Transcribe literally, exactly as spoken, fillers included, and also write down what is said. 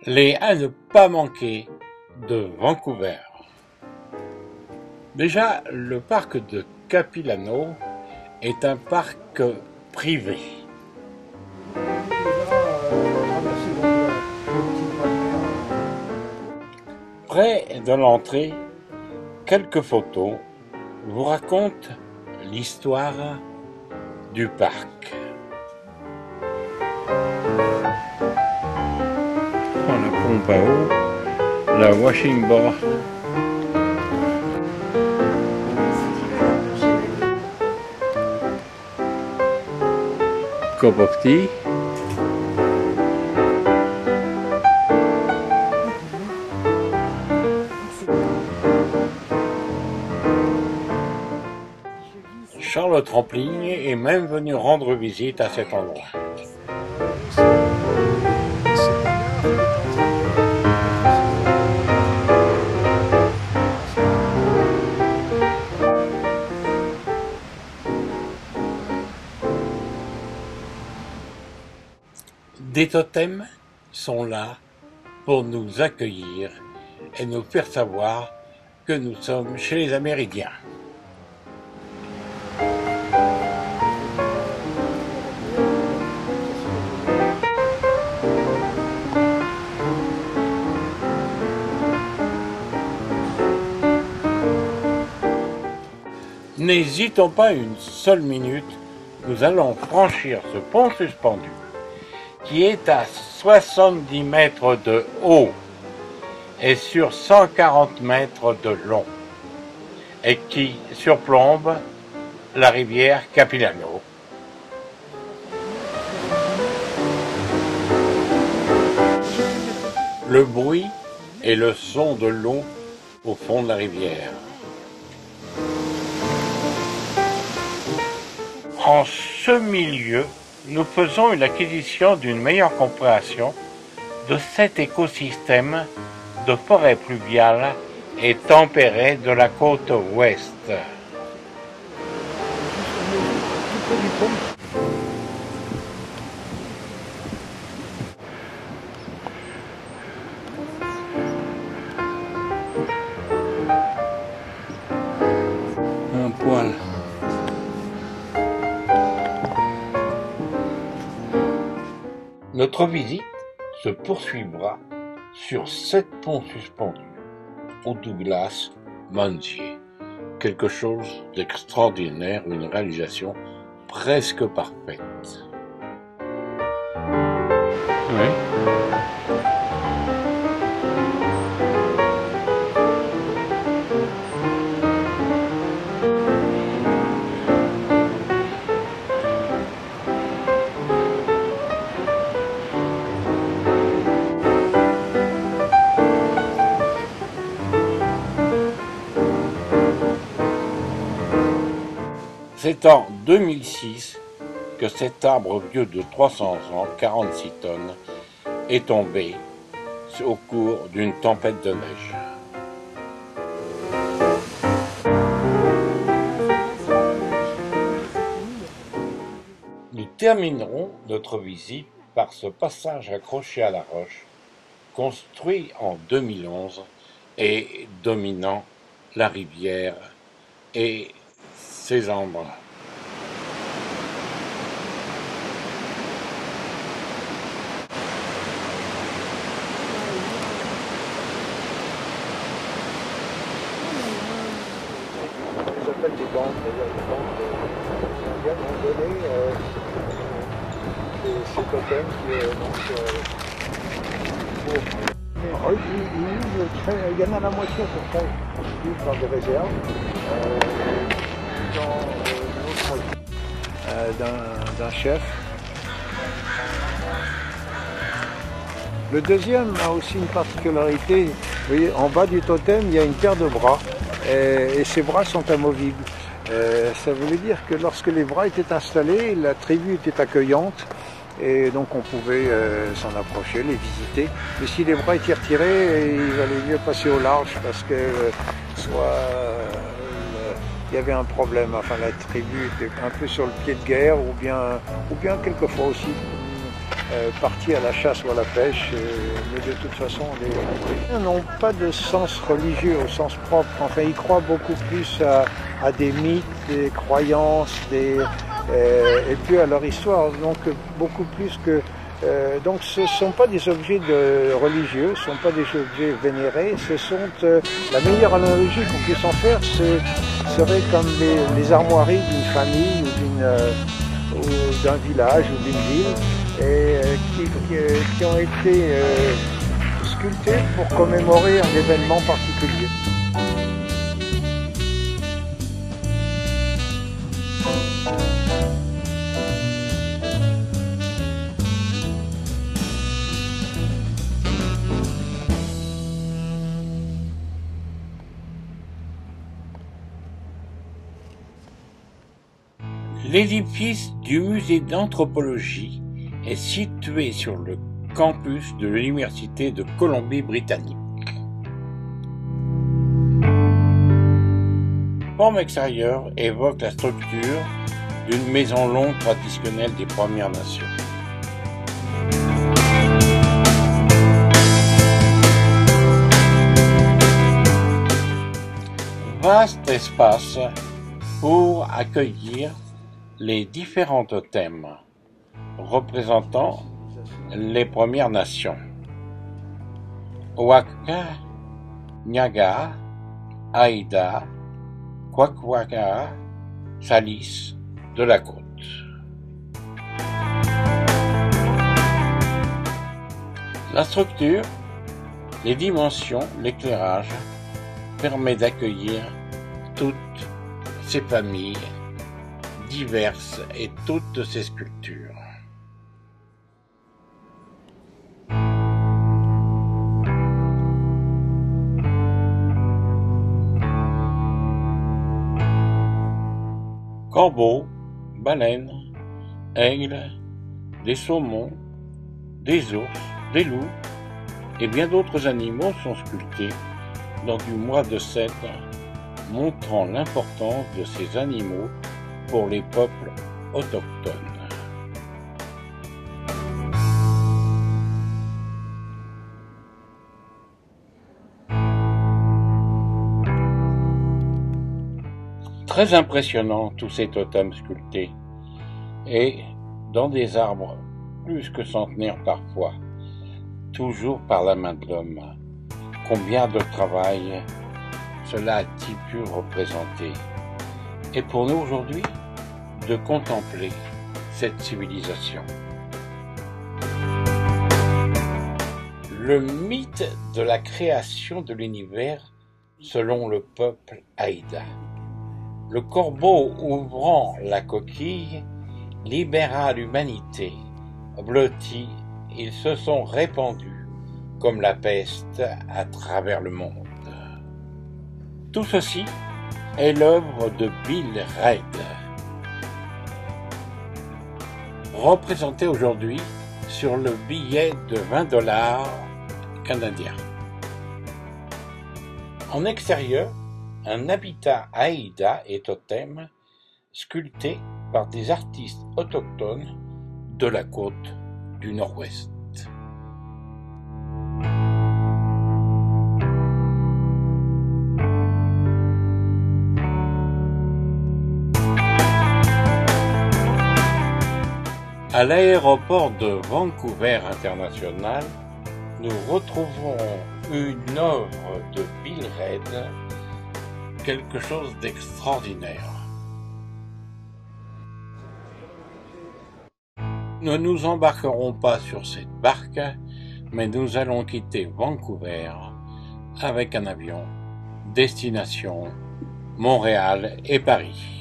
Les à ne pas manquer de Vancouver. Déjà, le parc de Capilano est un parc privé. Près de l'entrée, quelques photos vous racontent l'histoire du parc. La pompe à eau, la washing board, cup of tea, Charles Trampling est même venu rendre visite à cet endroit. Des totems sont là pour nous accueillir et nous faire savoir que nous sommes chez les Amérindiens. N'hésitons pas une seule minute, nous allons franchir ce pont suspendu qui est à soixante-dix mètres de haut et sur cent quarante mètres de long et qui surplombe la rivière Capilano. Le bruit et le son de l'eau au fond de la rivière. En ce milieu, nous faisons une acquisition d'une meilleure compréhension de cet écosystème de forêt pluviale et tempérée de la côte ouest. Un poil. Notre visite se poursuivra sur sept ponts suspendus au Douglas Munsier. Quelque chose d'extraordinaire, une réalisation presque parfaite. Oui. C'est en deux mille six que cet arbre vieux de trois cents ans, quarante-six tonnes, est tombé au cours d'une tempête de neige. Nous terminerons notre visite par ce passage accroché à la roche, construit en deux mille onze et dominant la rivière et ses embruns. Ça s'appelle des bandes, d'ailleurs les bandes indiennes ont donné euh, ces, ces totems qui euh, donc euh, pour... oh, ils, ils vivent très, il y en a la moitié à peu près qui vivent dans des réserves. Euh, dans euh, euh, d'un, d'un chef. Le deuxième a aussi une particularité. Vous voyez, en bas du totem, il y a une paire de bras et, et ces bras sont amovibles. Euh, ça voulait dire que lorsque les bras étaient installés, la tribu était accueillante et donc on pouvait euh, s'en approcher, les visiter. Mais si les bras étaient retirés, il valait mieux passer au large parce que euh, soit euh, il y avait un problème, enfin la tribu était un peu sur le pied de guerre ou bien, ou bien quelquefois aussi euh, partis à la chasse ou à la pêche, euh, mais de toute façon, les Chrétiens n'ont pas de sens religieux au sens propre. Enfin, ils croient beaucoup plus à, à des mythes, des croyances, des, euh, et puis à leur histoire. Donc, beaucoup plus que... Euh, donc, ce ne sont pas des objets de religieux, ce ne sont pas des objets vénérés. Ce sont euh, la meilleure analogie qu'on puisse en faire, ce serait comme les, les armoiries d'une famille ou d'une euh, ou d'un village ou d'une ville, et euh, qui, qui, qui ont été euh, sculptés pour commémorer un événement particulier. L'édifice du musée d'anthropologie est situé sur le campus de l'Université de Colombie-Britannique. La forme extérieure évoque la structure d'une maison longue traditionnelle des Premières Nations. Vaste espace pour accueillir les différents thèmes représentant les Premières Nations. Oaxaca, Niaga, Haida, Kwakwaka, Salis de la côte. La structure, les dimensions, l'éclairage permet d'accueillir toutes ces familles diverses et toutes ces sculptures. Corbeaux, baleines, aigles, des saumons, des ours, des loups et bien d'autres animaux sont sculptés dans du mois de cèdre, montrant l'importance de ces animaux pour les peuples autochtones. Très impressionnant tous ces totems sculptés, et dans des arbres plus que centenaires parfois, toujours par la main de l'homme. Combien de travail cela a-t-il pu représenter? Et pour nous aujourd'hui, de contempler cette civilisation. Le mythe de la création de l'univers selon le peuple Haïda. Le corbeau ouvrant la coquille libéra l'humanité. Blottis, ils se sont répandus comme la peste à travers le monde. Tout ceci est l'œuvre de Bill Reid, représenté aujourd'hui sur le billet de vingt dollars canadiens. En extérieur, un habitat Haïda et totem sculpté par des artistes autochtones de la côte du Nord-Ouest. À l'aéroport de Vancouver International, nous retrouvons une œuvre de Bill Reid, quelque chose d'extraordinaire. Nous ne nous embarquerons pas sur cette barque, mais nous allons quitter Vancouver avec un avion, destination Montréal et Paris.